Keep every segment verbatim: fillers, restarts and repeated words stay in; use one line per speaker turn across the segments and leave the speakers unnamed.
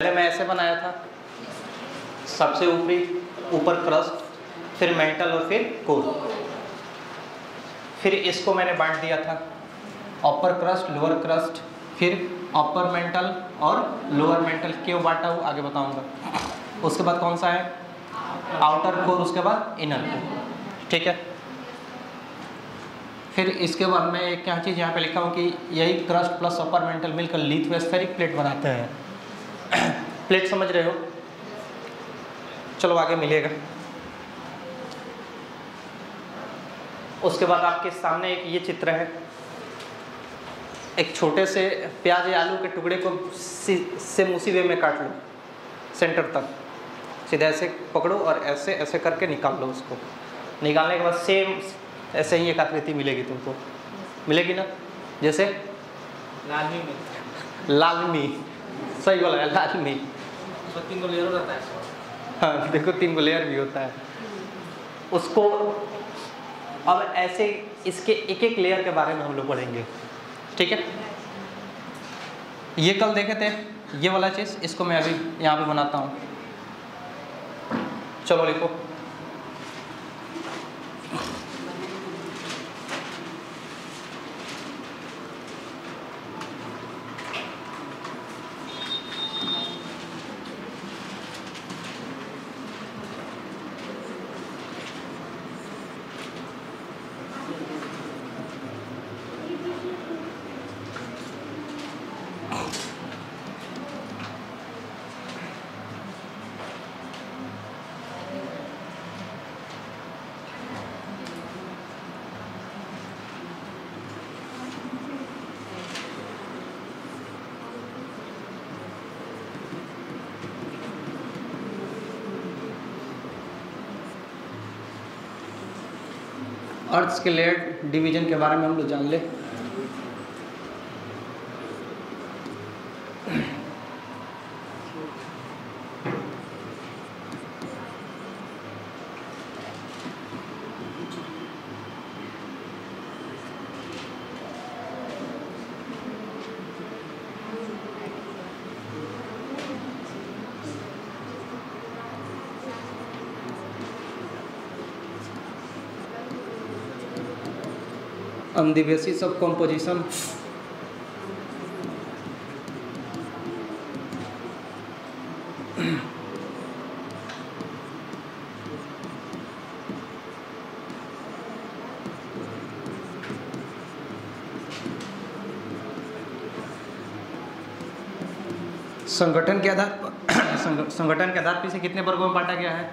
पहले मैं ऐसे बनाया था, सबसे ऊपरी ऊपर क्रस्ट, फिर मेंटल और फिर कोर। फिर इसको मैंने बांट दिया था अपर क्रस्ट लोअर क्रस्ट, फिर अपर मेंटल और लोअर मेंटल क्यों बांटा हूँ आगे बताऊंगा। उसके बाद कौन सा है आउटर कोर, उसके बाद इनर कोर, ठीक है। फिर इसके बाद मैं एक क्या चीज़ यहाँ पे लिखा हूँ कि यही क्रस्ट प्लस अपर मेंटल मिलकर लिथोस्फेरिक प्लेट बनाते हैं। प्लेट समझ रहे हो, चलो आगे मिलेगा। उसके बाद आपके सामने एक ये चित्र है, एक छोटे से प्याज या आलू के टुकड़े को सेम उसी वे में काट लो, सेंटर तक सीधा ऐसे पकड़ो और ऐसे ऐसे करके निकाल लो। उसको निकालने के बाद सेम ऐसे ही एक आकृति मिलेगी तुमको, मिलेगी ना, जैसे
लालमी में
लालमी, सही बोला है लालमी।
तो तीन गो लेयर रहता है।
हाँ देखो तीन गो लेयर भी होता है उसको। अब ऐसे इसके एक एक लेयर के बारे में हम लोग पढ़ेंगे, ठीक है। ये कल देखे थे ये वाला चीज़, इसको मैं अभी यहाँ पे बनाता हूँ। चलो लिखो, अर्थ के लेयर डिवीजन के बारे में हम लोग जान ले। On the basis of composition, संगठन के आधार पर संगठन के आधार पर इसे कितने वर्गों में बांटा गया है?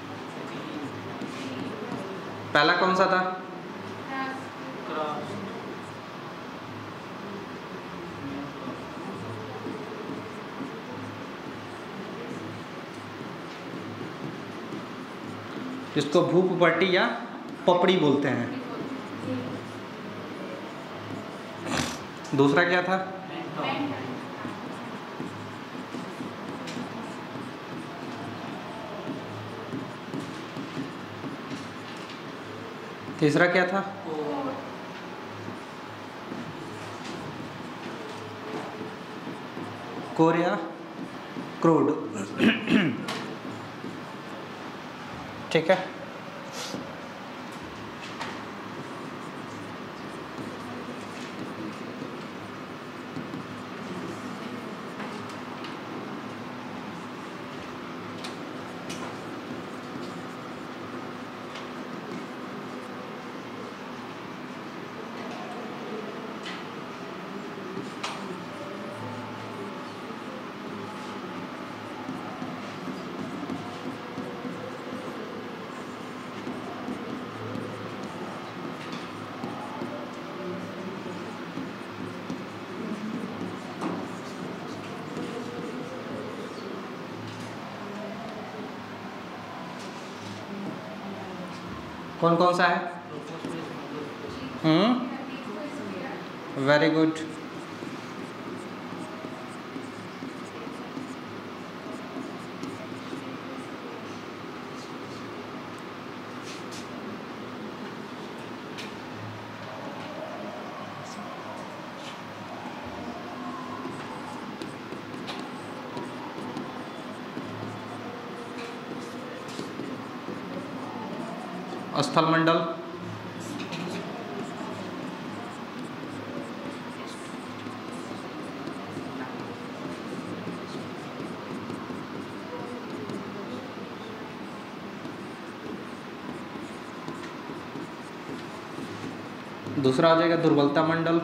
पहला कौन सा था? जिसको भूपपट्टी या पपड़ी बोलते हैं। दूसरा क्या था? तीसरा क्या था? कोर या क्रूड, ठीक है। कौन कौन सा है? Hmm very good. स्थल मंडल, दूसरा आ जाएगा दुर्बलता मंडल,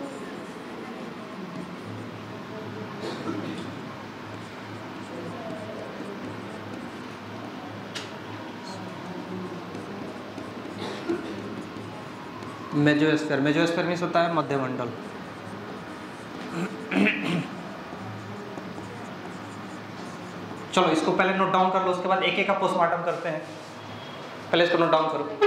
मेजोस्फीयर, मेजोस्फीयर मीन्स होता है मध्य मंडल। चलो इसको पहले नोट डाउन कर लो, उसके बाद एक एक का पोस्टमार्टम करते हैं। पहले इसको नोट डाउन करो।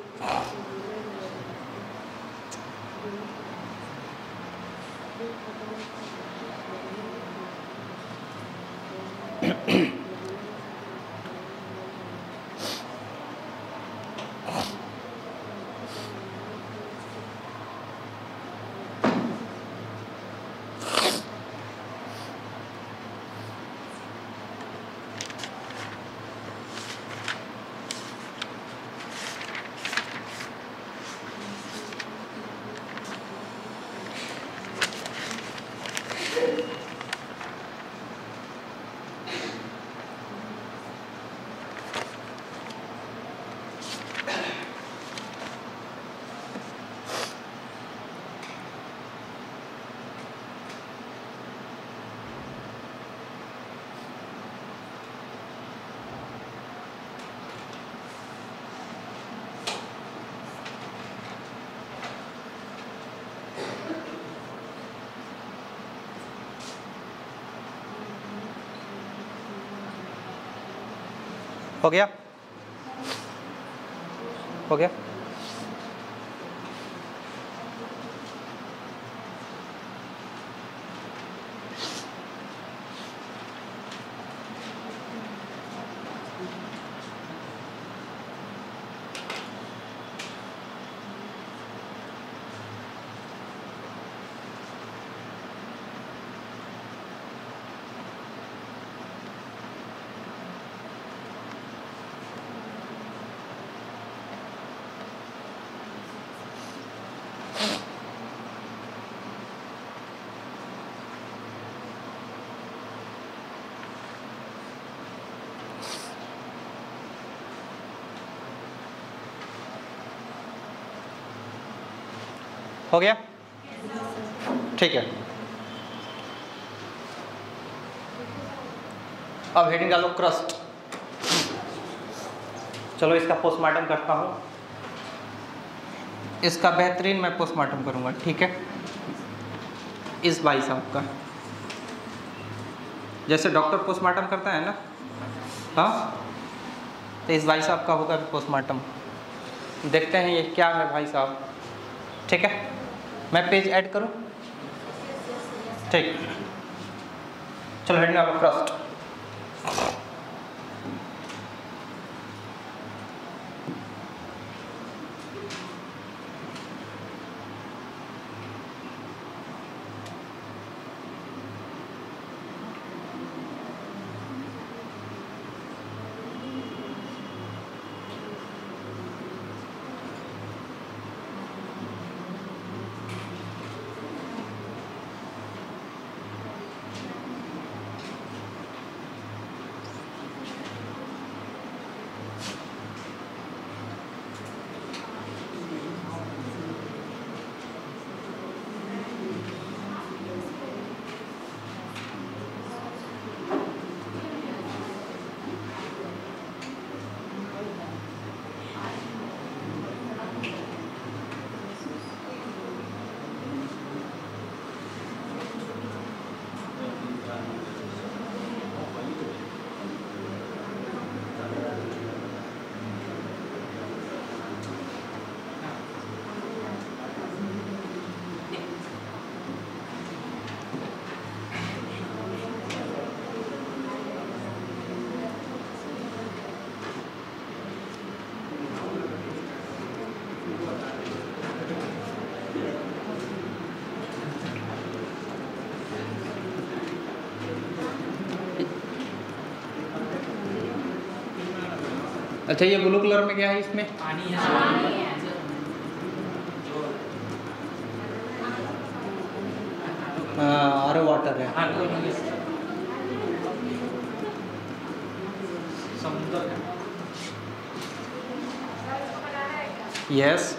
हो गया, हो गया। हो गया, ठीक है। अब हेडिंग डालो क्रस्ट। चलो इसका पोस्टमार्टम करता हूँ, इसका बेहतरीन मैं पोस्टमार्टम करूँगा, ठीक है। इस भाई साहब का जैसे डॉक्टर पोस्टमार्टम करता है ना, हाँ, तो इस भाई साहब का होगा पोस्टमार्टम। देखते हैं ये क्या है भाई साहब, ठीक है। मैं पेज ऐड करूं, ठीक। चलो हेडिंग डालो क्रस्ट। अच्छा ये ब्लू कलर में क्या है इसमें?
पानी है।
हाँ आर वाटर है।
समुद्र का।
यस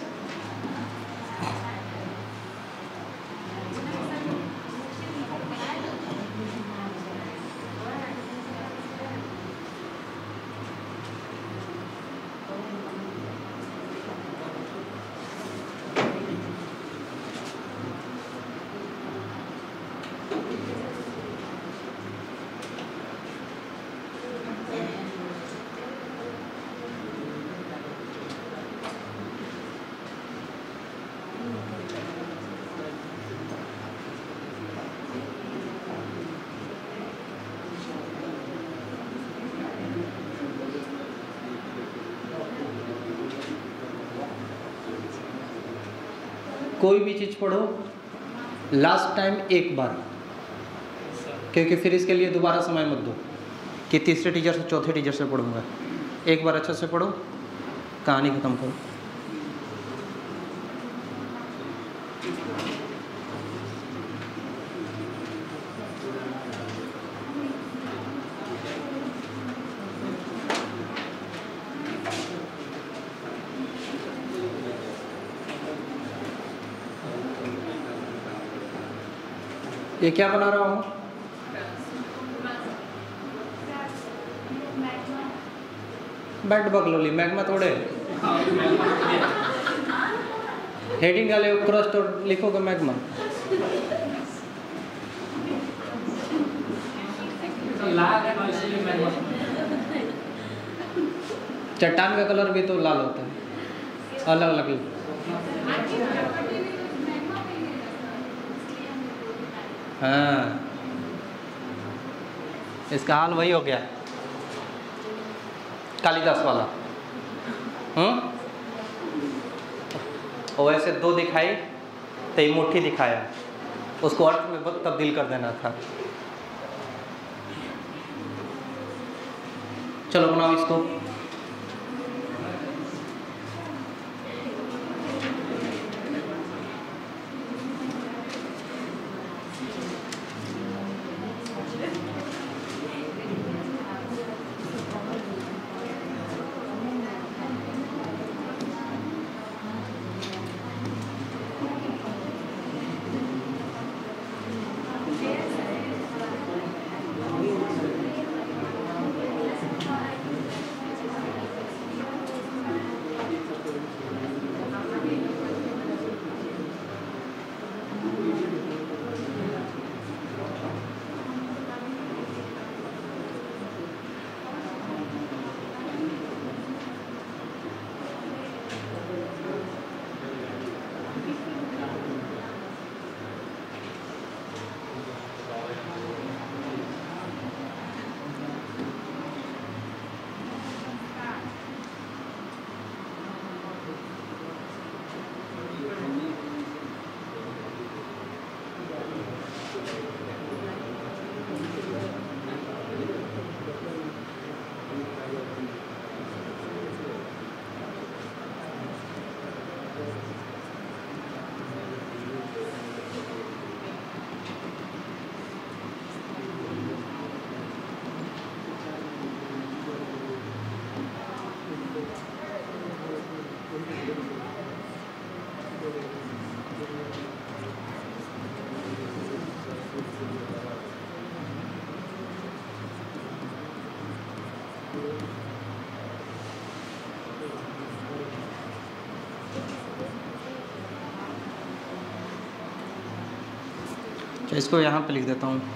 कोई भी चीज़ पढ़ो लास्ट टाइम एक बार, क्योंकि फिर इसके लिए दोबारा समय मत दो कि तीसरे टीचर से चौथे टीचर से पढ़ूंगा। एक बार अच्छे से पढ़ो, कहानी खत्म करो। ये क्या बना रहा हूँ? बैट बकलोली मैग्मा थोड़े हेडिंग डाले क्रॉस तो लिखोगे मैग्मा। चट्टान का कलर भी तो लाल होता है, अलग अलग। हाँ इसका हाल वही हो गया कालिदास वाला। हम्म और ऐसे दो दिखाई तो ये मुट्ठी दिखाया, उसको अर्थ में तब्दील कर देना था। चलो बनाओ इसको। इसको यहाँ पे लिख देता हूँ।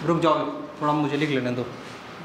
रुक जाओ थोड़ा, मुझे लिख लेने दो।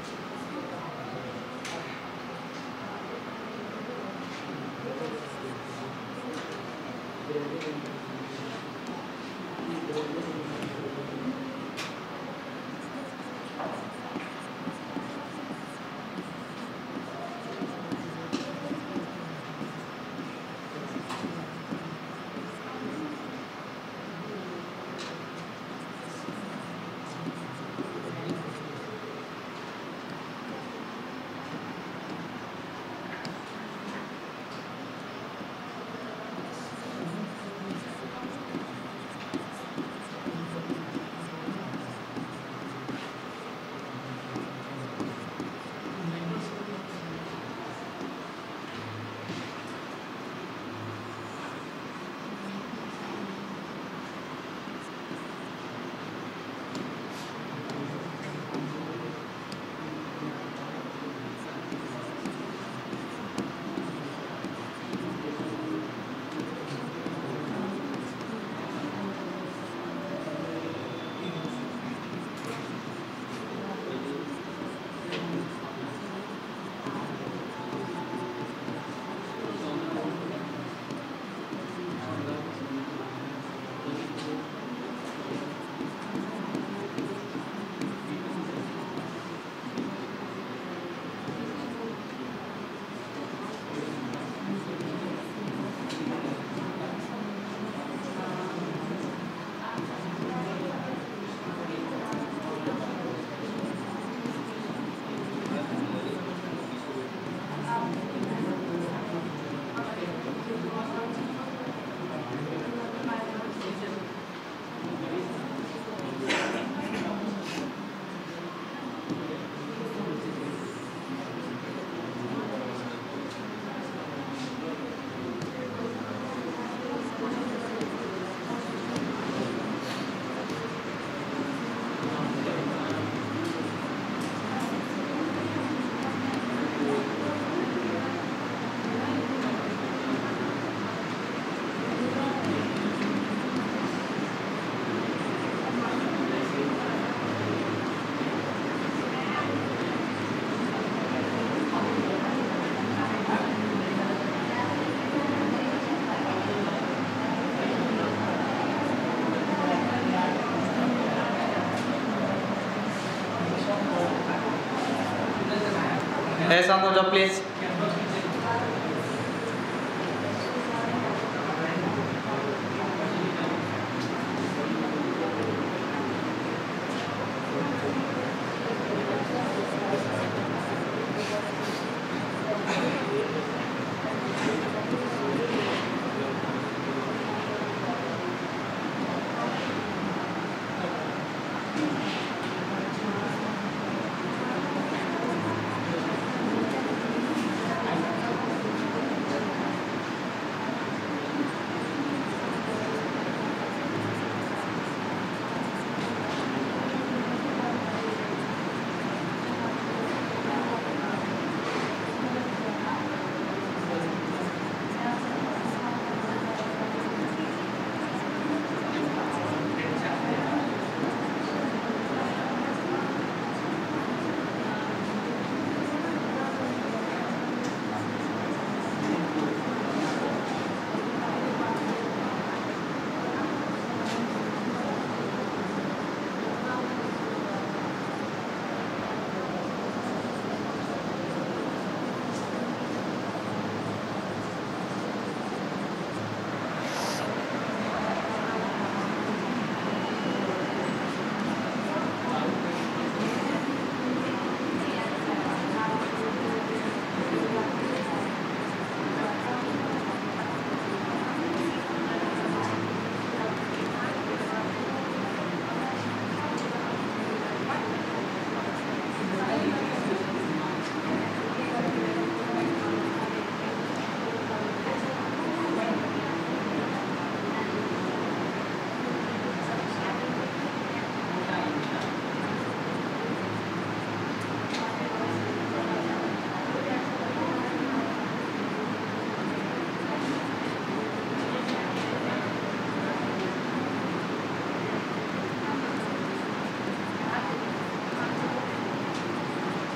ऐसा हो जाओ प्लीज।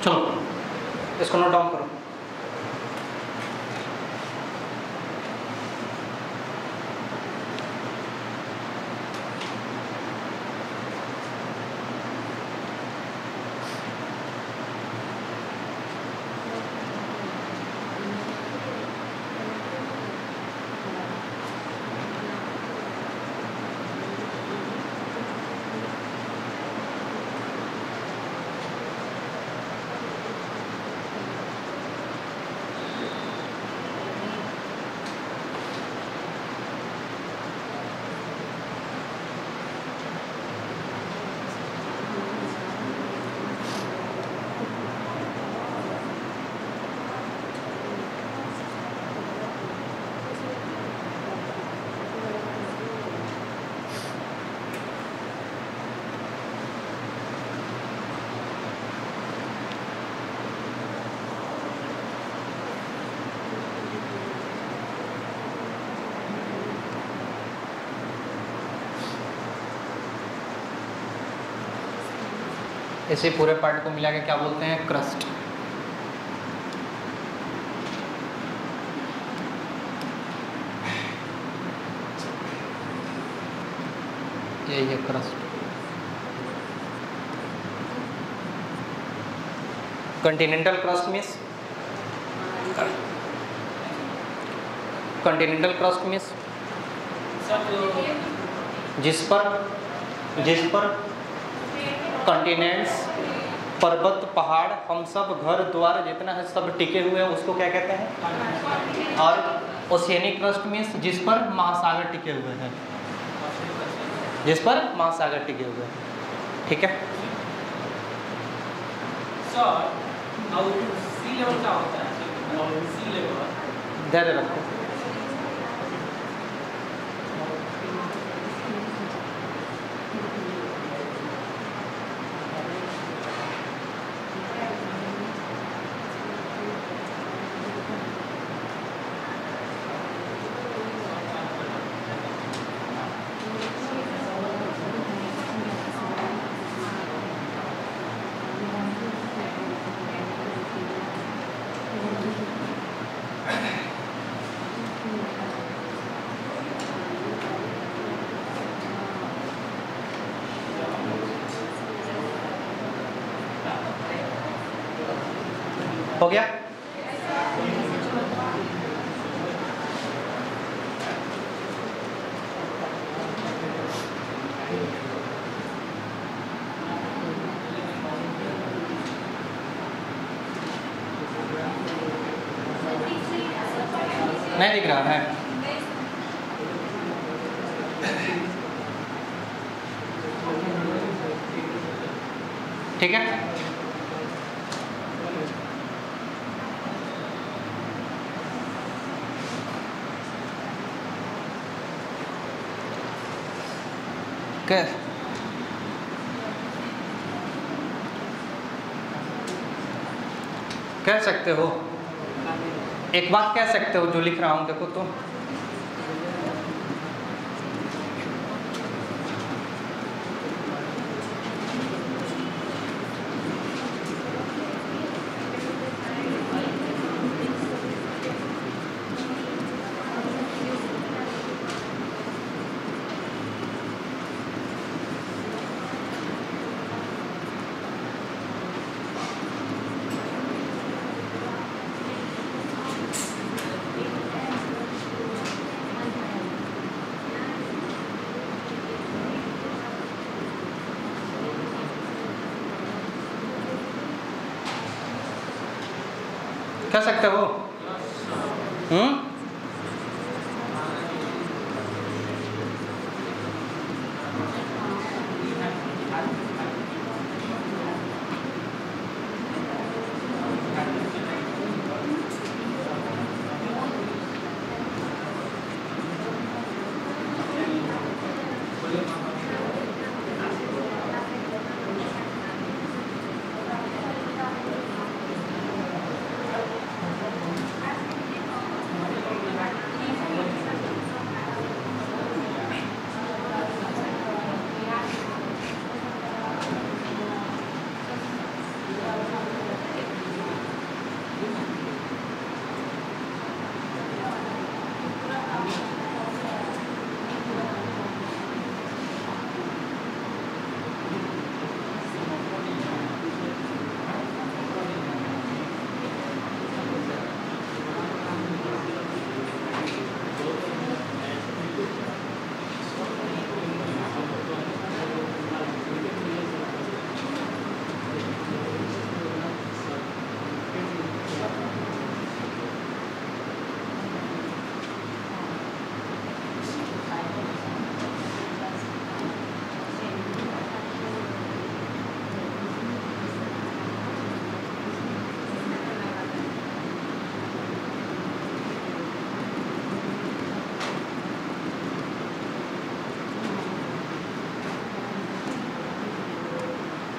चलो इसको नोट डाउन करो। इसे पूरे पार्ट को मिला के क्या बोलते हैं? क्रस्ट। यही है crust. Continental crust means continental crust means जिस पर जिस पर कॉन्टिनेंट्स, पर्वत, पहाड़, हम सब, घर द्वार जितना है सब टिके हुए हैं, उसको क्या कहते हैं? और ओशियनिक क्रस्ट मीन्स जिस पर महासागर टिके हुए हैं, जिस पर महासागर टिके हुए हैं। ठीक है।
सर, अब सी लेवल क्या होता है? सी लेवल
धैर्य रखो। हो गया? नहीं दिख रहा है? ठीक है। कह कह सकते हो, एक बात कह सकते हो जो लिख रहा हूं, देखो तो कह सकते हो। हम्म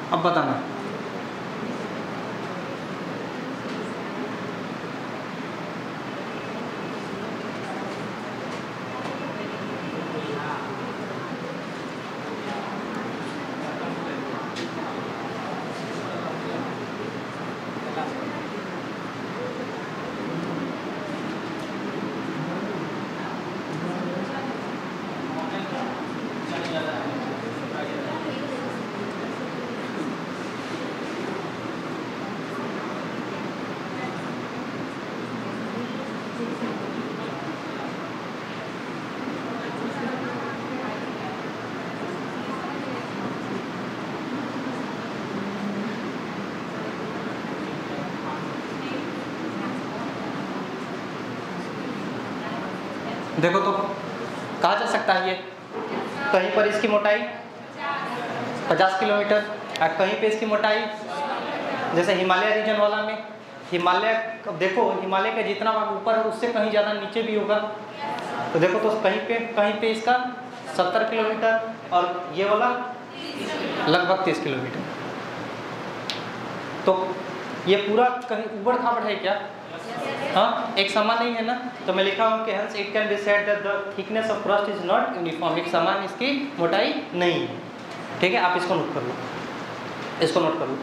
अब बताना। देखो तो कहा जा सकता है ये, कहीं पर इसकी मोटाई पचास किलोमीटर और कहीं पे इसकी मोटाई, जैसे हिमालय रीजन वाला में हिमालय, देखो हिमालय का जितना ऊपर है उससे कहीं ज़्यादा नीचे भी होगा। तो देखो तो कहीं पे कहीं पे इसका सत्तर किलोमीटर और ये वाला लगभग तीस किलोमीटर। तो ये पूरा कहीं ऊबड़ खाबड़ है क्या? हाँ, एक समान नहीं है ना। तो मैं लिखा हूँ कि hence it can be said that the thickness of crust is not uniform, एक समान इसकी मोटाई नहीं है। ठीक है, आप इसको नोट कर लो, इसको नोट कर लो।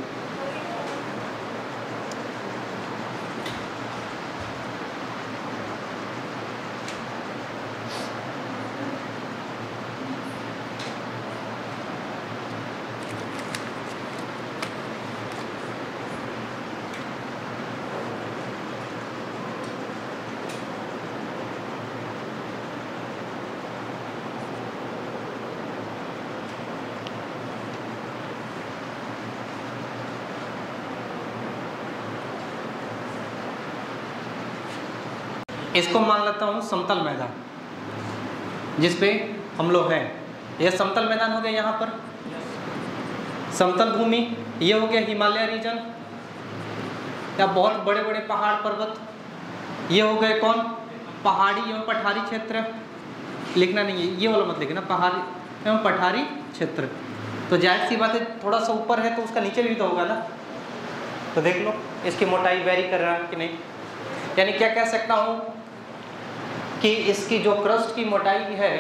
इसको मान लेता हूँ समतल मैदान जिस पे हम लोग हैं। यह समतल मैदान हो गया, यहाँ पर समतल भूमि, ये हो गया हिमालय रीजन या बहुत बड़े बड़े पहाड़ पर्वत, ये हो गए कौन? पहाड़ी एवं पठारी क्षेत्र। लिखना नहीं है, ये वाला मत लिखना, पहाड़ी एवं पठारी क्षेत्र। तो जाहिर सी बात है, थोड़ा सा ऊपर है तो उसका नीचे भी तो होगा ना। तो देख लो इसकी मोटाई वेरी कर रहा है कि नहीं। यानी क्या कह सकता हूँ कि इसकी जो क्रस्ट की मोटाई है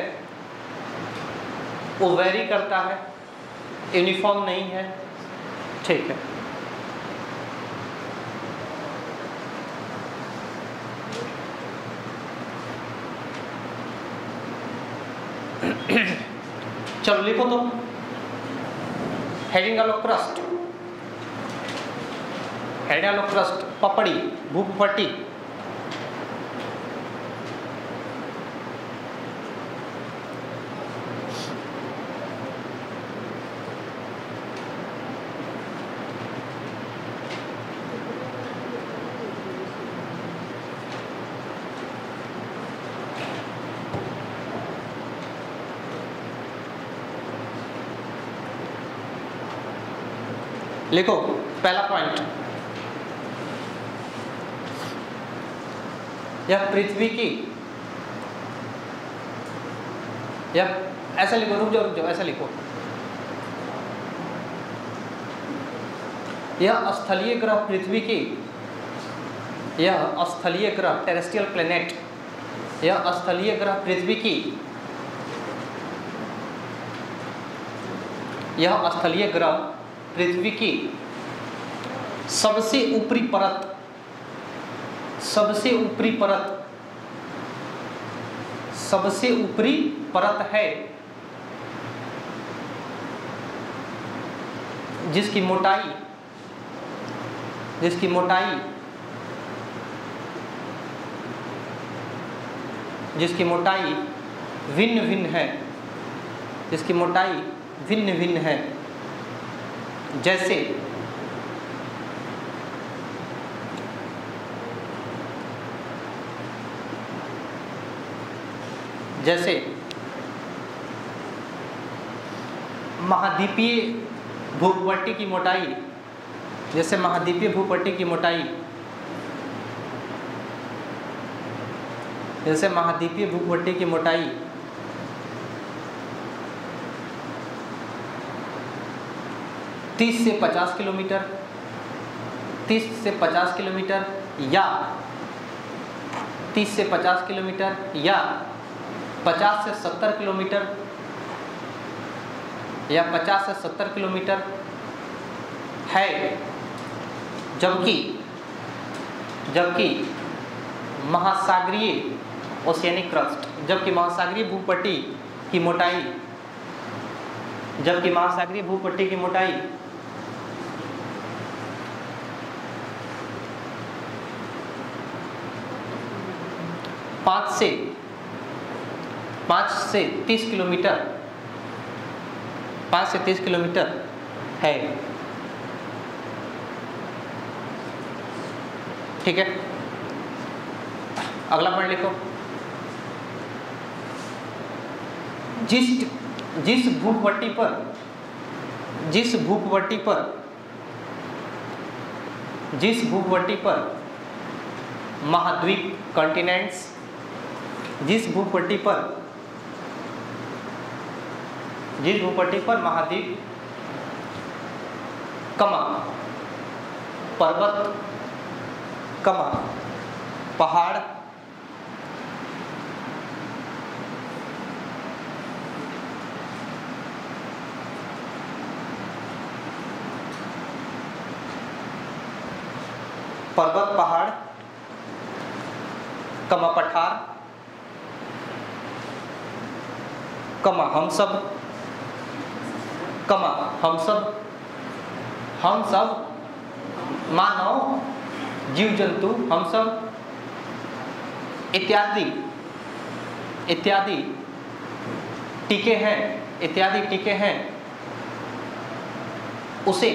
वो वेरी करता है, यूनिफॉर्म नहीं है। ठीक है, चलो लिखो तो हेडिंग डालो क्रस्ट, हेडिंग डालो क्रस्ट, पपड़ी, भूपट्टी। लिखो पहला पॉइंट, यह पृथ्वी की, यह ऐसा लिखो, रुक जाओ रुक जाओ, ऐसा लिखो, यह स्थलीय ग्रह पृथ्वी की, यह स्थलीय ग्रह टेरेस्ट्रियल प्लेनेट, यह स्थलीय ग्रह पृथ्वी की, यह स्थलीय ग्रह पृथ्वी की सबसे ऊपरी परत, सबसे ऊपरी परत, सबसे ऊपरी परत है जिसकी मोटाई, जिसकी मोटाई, जिसकी मोटाई भिन्न भिन्न है, जिसकी मोटाई भिन्न भिन्न है। जैसे जैसे महाद्वीपीय भूपट्टी की मोटाई, जैसे महाद्वीपीय भूपट्टी की मोटाई, जैसे महाद्वीपीय भूपट्टी की मोटाई तीस से पचास किलोमीटर, तीस से पचास किलोमीटर या तीस से पचास किलोमीटर या पचास से सत्तर किलोमीटर या पचास से सत्तर किलोमीटर है, जबकि जबकि महासागरीय ओशियनिक क्रस्ट, जबकि महासागरीय भूपट्टी की मोटाई जबकि महासागरीय भूपट्टी की मोटाई पाँच से पाँच से तीस किलोमीटर पाँच से तीस किलोमीटर है। ठीक है, अगला पॉइंट लिखो। जिस जिस भूपट्टी पर जिस भूपट्टी पर जिस भूपट्टी पर महाद्वीप कॉन्टिनेंट्स जिस भूपट्टी पर जिस भूपट्टी पर महाद्वीप कमा पर्वत कमा पहाड़ पर्वत पहाड़ कमा पठार कमा हम सब कमा हम सब हम सब मानव जीव जंतु हम सब इत्यादि इत्यादि टीके हैं इत्यादि टीके हैं उसे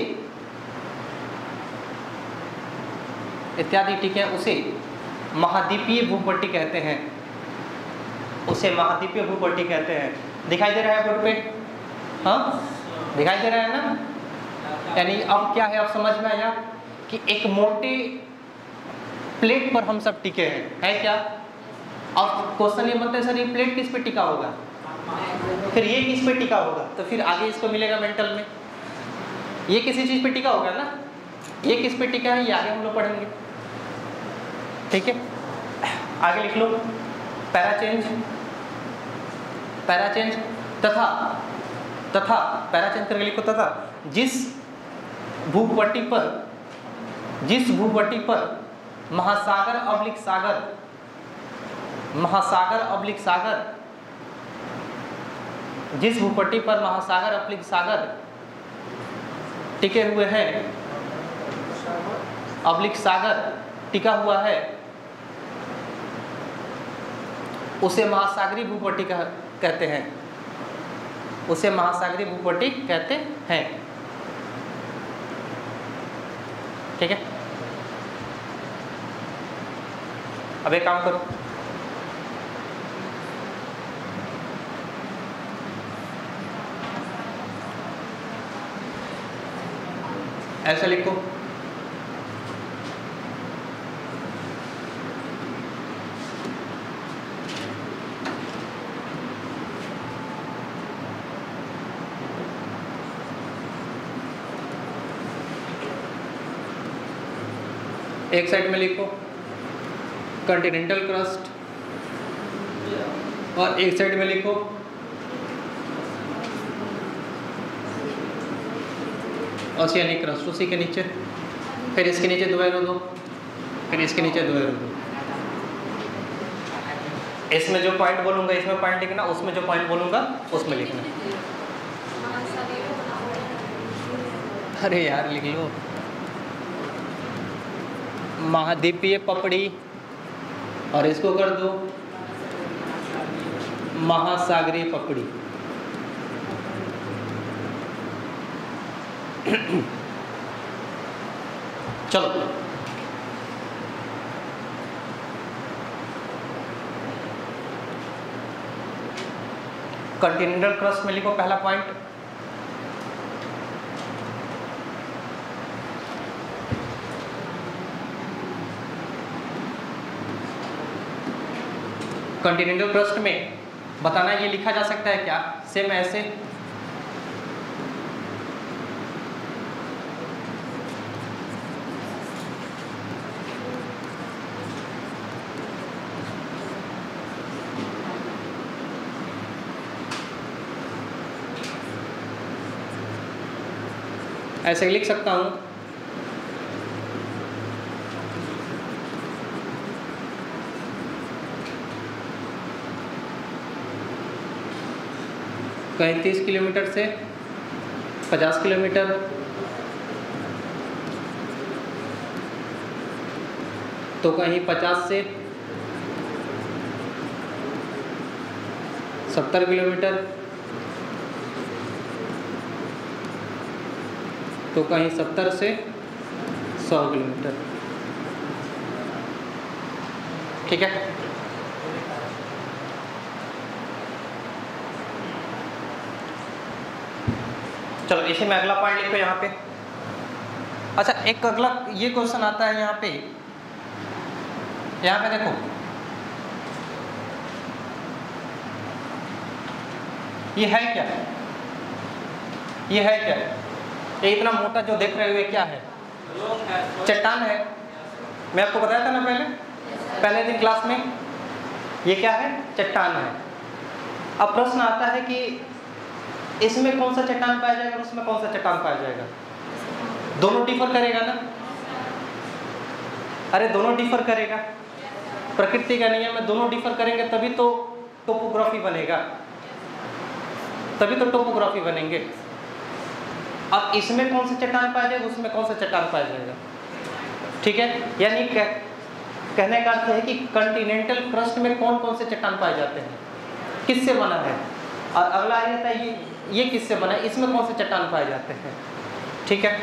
इत्यादि टीके उसे महाद्वीपीय भूपट्टी कहते हैं उसे महाद्वीपीय भूपट्टी कहते हैं। दिखाई दे रहा है बोर्ड पे? हाँ, दिखाई दे रहा है ना? यानी अब क्या है, अब समझ में आया कि एक मोटे प्लेट पर हम सब टिके हैं, है क्या? अब क्वेश्चन ये बनता है सर ये प्लेट किस पे टिका होगा, फिर ये किस पे टिका होगा, तो फिर आगे इसको मिलेगा मेंटल में ये किसी चीज पे टिका होगा ना, ये किस पे टिका है ये आगे हम लोग पढ़ेंगे। ठीक है, आगे लिख लो पैराचेंज पैराचेंज तथा तथा पैराचेंज करके लिखो तथा जिस भूपट्टी पर जिस भूपट्टी पर महासागर अब्लिक सागर महासागर अब्लिक सागर जिस भूपट्टी पर महासागर अब्लिक सागर टिके हुए हैं अब्लिक सागर टिका हुआ है उसे महासागरीय भूपट्टी कहते हैं उसे महासागरीय भूपट्टी कहते हैं। ठीक है, अब एक काम करो, ऐसा लिखो एक साइड में लिखो कॉन्टिनेंटल क्रस्ट और एक साइड में लिखो ओशियनिक क्रस्ट, उसी के नीचे फिर इसके नीचे दो एरो दो फिर इसके नीचे दो एरो दो। इसमें जो पॉइंट बोलूंगा इसमें पॉइंट लिखना, उसमें जो पॉइंट बोलूंगा उसमें लिखना। अरे यार लिख लो महाद्वीपीय पपड़ी और इसको कर दो महासागरीय पपड़ी। चलो कॉन्टिनेंटल क्रस्ट में लिखो पहला पॉइंट कॉन्टिनेंटल क्रस्ट में बताना ये लिखा जा सकता है क्या, सेम ऐसे ऐसे लिख सकता हूँ कहीं तीस किलोमीटर से पचास किलोमीटर, तो कहीं पचास से सत्तर किलोमीटर, तो कहीं सत्तर से सौ किलोमीटर। ठीक है, चलो इसी में अगला पॉइंट लिखो यहाँ पे। अच्छा, एक अगला ये क्वेश्चन आता है यहाँ पे, यहाँ पे देखो, ये है क्या, ये है क्या, ये इतना मोटा जो देख रहे हो ये क्या है? चट्टान है। मैं आपको बताया था ना पहले पहले दिन क्लास में, ये क्या है? चट्टान है। अब प्रश्न आता है कि इसमें कौन सा चट्टान पाया जाएगा और उसमें कौन सा चट्टान पाया जाएगा? दोनों डिफर करेगा ना? अरे दोनों डिफर करेगा, प्रकृति का नियम है, दोनों डिफर करेंगे तभी तो टोपोग्राफी बनेगा, तभी तो टोपोग्राफी बनेंगे। अब इसमें कौन सा चट्टान पाया जाएगा, उसमें कौन सा चट्टान पाया जाएगा? ठीक है, यानी कह, कहने का अर्थ है कि कॉन्टिनेंटल क्रस्ट में कौन कौन से चट्टान पाए जाते हैं, किससे बना है, और अगला आ जाता है ये ये किससे बना है, इसमें कौन से चट्टान पाए जाते हैं। ठीक है,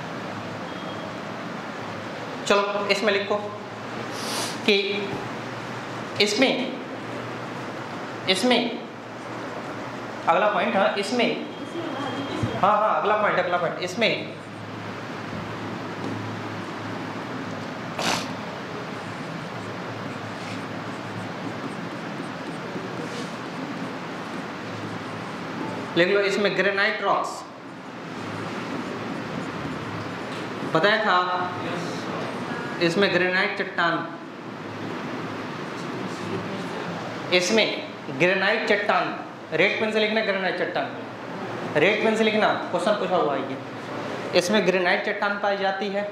चलो इसमें लिखो कि इसमें इसमें अगला पॉइंट, हाँ इसमें, हाँ हाँ अगला पॉइंट अगला पॉइंट इसमें लिख लो, इसमें ग्रेनाइट रॉक्स बताया था, इसमें ग्रेनाइट चट्टान, इसमें ग्रेनाइट चट्टान, रेड पेन से लिखना ग्रेनाइट चट्टान, रेड पेन से लिखना, क्वेश्चन पूछा हुआ है ये, इसमें ग्रेनाइट चट्टान पाई जाती है।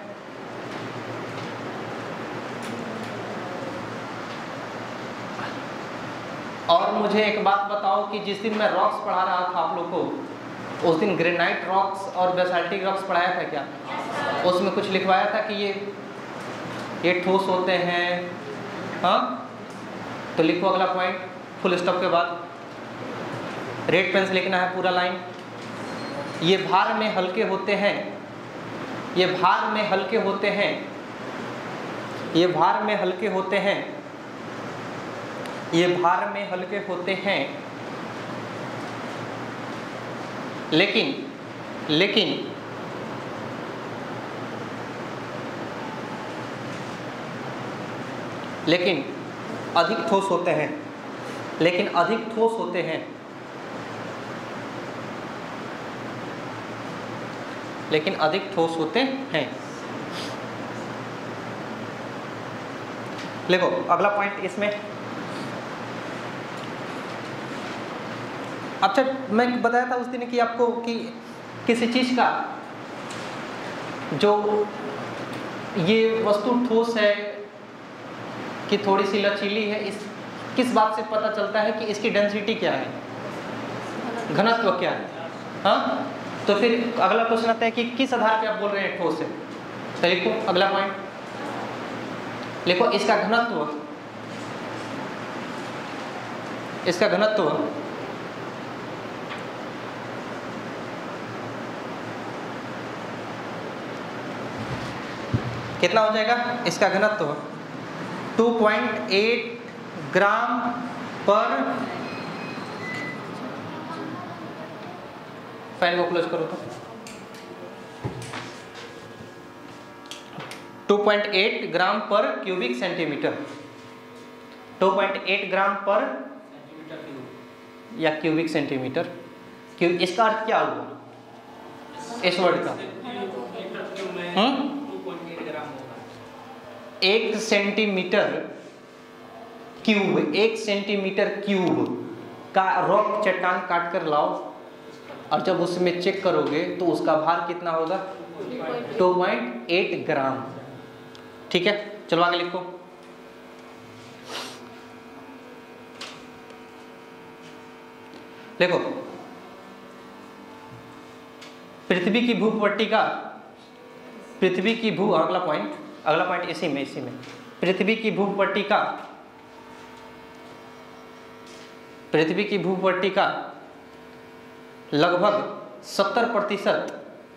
और मुझे एक बात बताओ कि जिस दिन मैं रॉक्स पढ़ा रहा था आप लोग को, उस दिन ग्रेनाइट रॉक्स और बेसाल्टिक रॉक्स पढ़ाया था क्या? उसमें कुछ लिखवाया था कि ये ये ठोस होते हैं, हाँ? तो लिखो अगला पॉइंट फुल स्टॉप के बाद, रेड पेन से लिखना है पूरा लाइन। ये भार में हल्के होते हैं, ये भार में हल्के होते हैं, ये भार में हल्के होते हैं, ये भार में हल्के होते हैं, लेकिन लेकिन लेकिन अधिक ठोस होते हैं, लेकिन अधिक ठोस होते हैं, लेकिन अधिक ठोस होते हैं। देखो अगला पॉइंट इसमें, अच्छा मैं बताया था उस दिन कि आपको कि किसी चीज का जो ये वस्तु ठोस है कि थोड़ी सी लचीली है, इस किस बात से पता चलता है कि इसकी डेंसिटी क्या है, घनत्व क्या है, हाँ? तो फिर अगला क्वेश्चन आता है कि किस आधार पे आप बोल रहे हैं ठोस है। तो लिखो अगला पॉइंट, लिखो इसका घनत्व, इसका घनत्व कितना हो जाएगा? इसका घनत्व टू पॉइंट एट ग्राम पर, फैन को क्लोज करो तो, to point eight gram per cubic centimetre, two point eight gram per या क्यूबिक सेंटीमीटर। क्यों, इसका अर्थ क्या हुआ इस वर्ड का? हम्म एक सेंटीमीटर क्यूब, एक सेंटीमीटर क्यूब का रॉक चट्टान काट कर लाओ, और जब उसमें चेक करोगे तो उसका भार कितना होगा, टू पॉइंट एट ग्राम। ठीक है, चलो आगे लिखो। देखो पृथ्वी की भूपट्टिका, पृथ्वी की भू अगला पॉइंट अगला पॉइंट इसी में इसी में पृथ्वी की भूपट्टिका, पृथ्वी की भूपट्टिका लगभग सत्तर प्रतिशत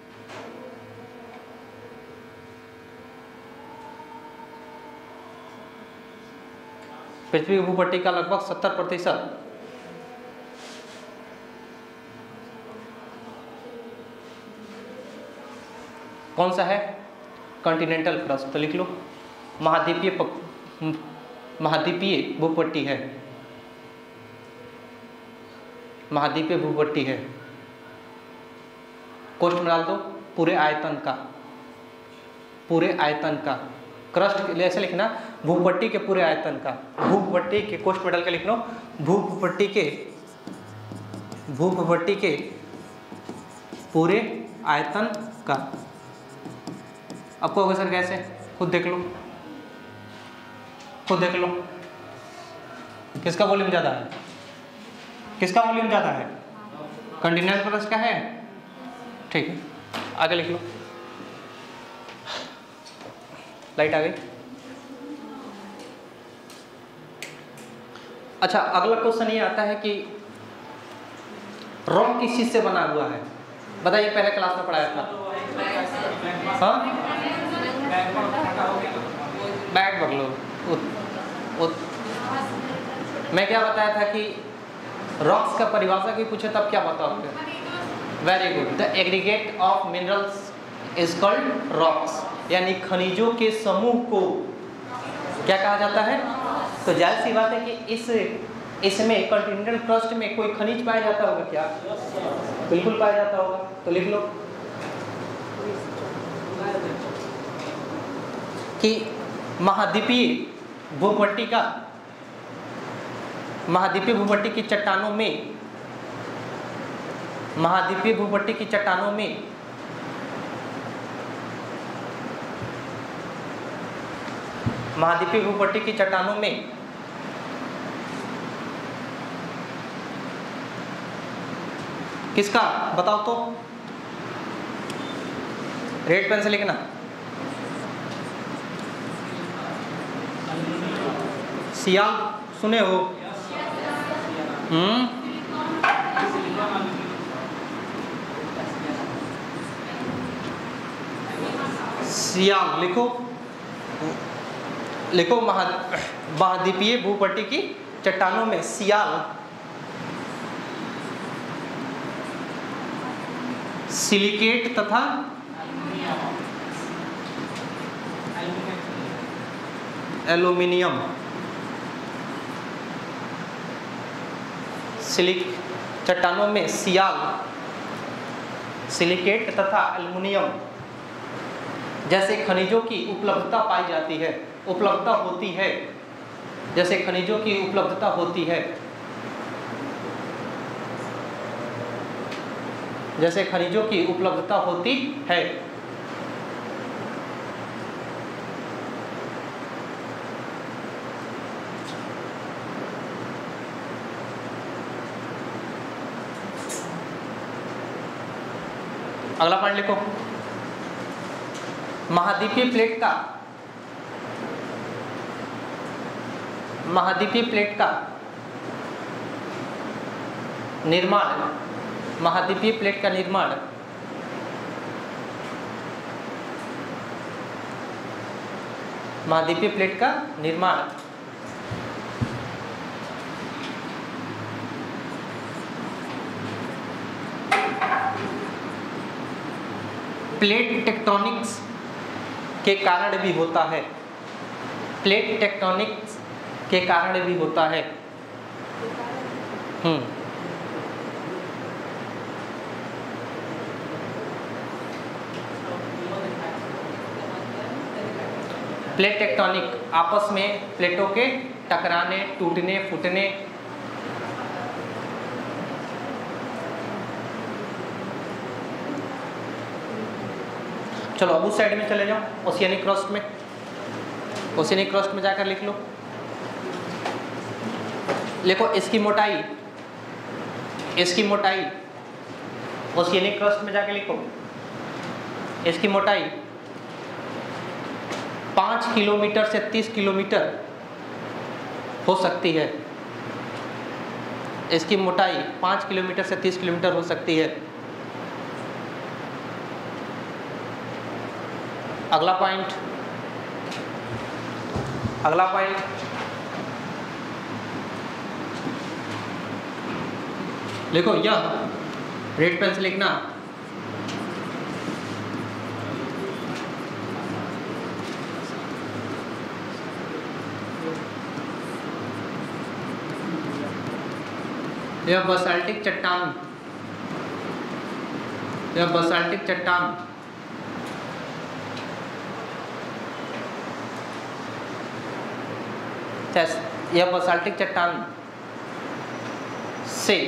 पृथ्वी की भूपट्टिका लगभग सत्तर प्रतिशत कौन सा है, कॉन्टिनेंटल क्रस्ट। तो लिख लो महाद्वीपीय पक- महाद्वीपीय भूपट्टी है, महाद्वीपीय भूपट्टी है। कोष्ठ में डाल दो पूरे आयतन का, पूरे आयतन का क्रस्ट ऐसे लिखना, भूपट्टी के पूरे आयतन का, भूपट्टी के कोष्ठ में डाल के लिख लो भूपट्टी के भूपट्टी के पूरे आयतन का। आपको होगा सर कैसे, खुद देख लो, खुद देख लो किसका वॉल्यूम ज़्यादा है, किसका वॉल्यूम ज़्यादा है, कॉन्टिनेंटल क्रस्ट का है। ठीक है, आगे लिख लो। लाइट आ गई। अच्छा, अगला क्वेश्चन ये आता है कि रॉक किस चीज से बना हुआ है, बताइए, पहले क्लास में पढ़ाया था। हाँ, बैग बगलो उत, उत, मैं क्या बताया था कि रॉक्स का परिभाषा की पूछे तब क्या बताओगे। Very good, the aggregate of minerals is called rocks, यानी खनिजों के समूह को क्या कहा जाता है। तो जाहिर सी बात है कि इस इसमें कॉन्टिनेंटल क्रस्ट में कोई खनिज पाया जाता होगा क्या, बिल्कुल पाया जाता होगा। तो लिख लो कि महाद्वीपीय भूपट्टी का महाद्वीपीय भूपट्टी की चट्टानों में महाद्वीपीय भूपट्टी की चट्टानों में महाद्वीपीय भूपट्टी की चट्टानों में किसका बताओ तो, रेड पेन से लिखना। सियाल सुने हो, हम्म सियाल लिखो, लिखो महा महाद्वीपीय भूपट्टी की चट्टानों में सियाल, सिलिकेट तथा एल्यूमिनियम, सिलिक चट्टानों में सियाल, सिलिकेट तथा एल्यूमिनियम जैसे खनिजों की उपलब्धता पाई जाती है, उपलब्धता होती है, जैसे खनिजों की उपलब्धता होती है, जैसे खनिजों की उपलब्धता होती है। अगला पॉइंट लिखो, महाद्वीपीय प्लेट का महाद्वीपीय प्लेट का निर्माण महाद्वीपीय प्लेट का निर्माण महाद्वीपीय प्लेट का निर्माण प्लेट टेक्टोनिक्स के कारण भी होता है, प्लेट टेक्टोनिक्स के कारण भी होता है। हम्म प्लेट टेक्टोनिक आपस में प्लेटों के टकराने, टूटने, फूटने, चलो अब उस साइड में चले जाओ, ओशियनिक क्रस्ट में। ओशियनिक क्रस्ट में जाकर लिख लो, लिखो इसकी मोटाई, इसकी मोटाई ओशियनिक क्रस्ट में जाके लिखो, इसकी मोटाई पाँच किलोमीटर से तीस किलोमीटर हो सकती है। इसकी मोटाई पाँच किलोमीटर से तीस किलोमीटर हो सकती है। अगला पॉइंट, अगला पॉइंट लिखो, यह रेड पेन से लिखना, यह बसाल्टिक चट्टान, यह बसाल्टिक चट्टान यह बसाल्टिक चट्टान से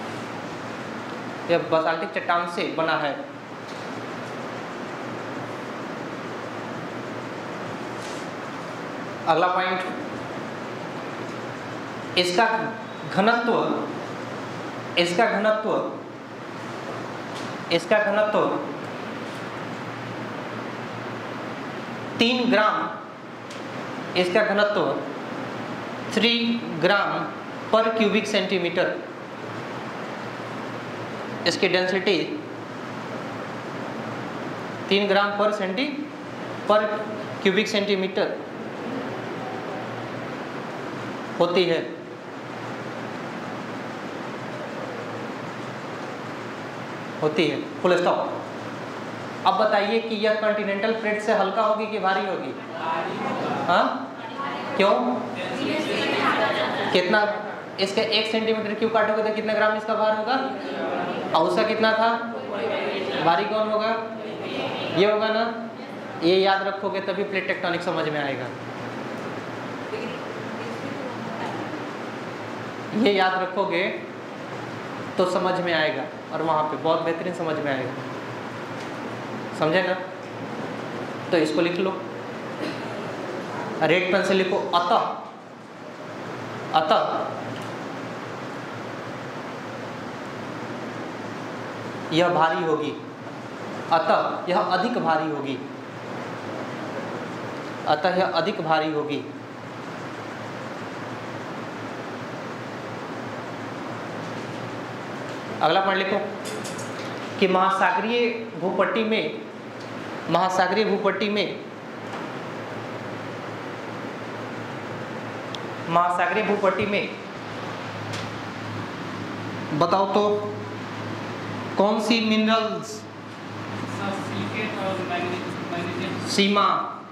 यह बसाल्टिक चट्टान से बना है। अगला पॉइंट, इसका घनत्व, इसका घनत्व, इसका घनत्व तीन ग्राम, इसका घनत्व three gram per cubic centimetre, इसकी डेंसिटी तीन ग्राम पर सेंटी पर क्यूबिक सेंटीमीटर होती है। होती है फुल स्टॉप। अब बताइए कि यह कॉन्टिनेंटल प्लेट से हल्का होगी कि भारी होगी? हाँ, क्यों? कितना? इसके एक सेंटीमीटर क्यूब काटोगे तो कितना ग्राम इसका भार होगा? और उसका कितना था? भारी कौन होगा? ये होगा ना। ये याद रखोगे तभी प्लेट टेक्टोनिक समझ में आएगा। ये याद रखोगे तो समझ में आएगा और वहाँ पे बहुत बेहतरीन समझ में आएगा। समझे ना? तो इसको लिख लो, रेड पेन से लिखो, अतः, अतः यह भारी होगी, अतः यह अधिक भारी होगी, अतः यह अधिक भारी होगी। अगला पॉइंट लिखो कि महासागरीय भूपट्टी में, महासागरीय भूपट्टी में, महासागरीय भूपट्टी में बताओ तो कौन सी मिनरल्स सीमा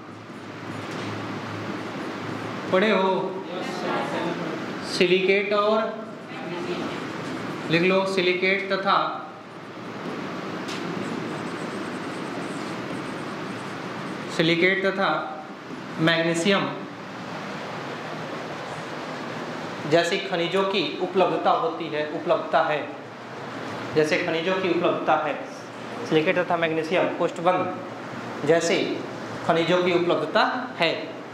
पढ़े हो? सिलिकेट और, लिख लो, सिलिकेट तथा सिलिकेट तथा मैग्नीशियम जैसी खनिजों की उपलब्धता होती है, उपलब्धता है, जैसे खनिजों की उपलब्धता है, सिलिकेट तथा मैग्नीशियम कोष्ठबंध जैसे खनिजों की उपलब्धता है।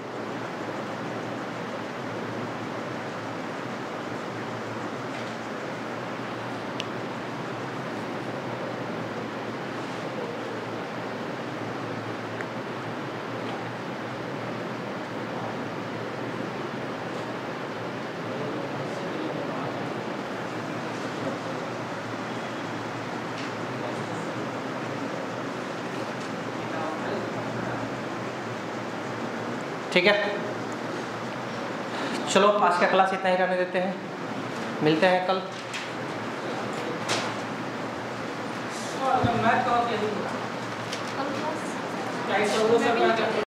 ठीक है, चलो आज का क्लास इतना ही रहने देते हैं, मिलते हैं कल।
मैथ का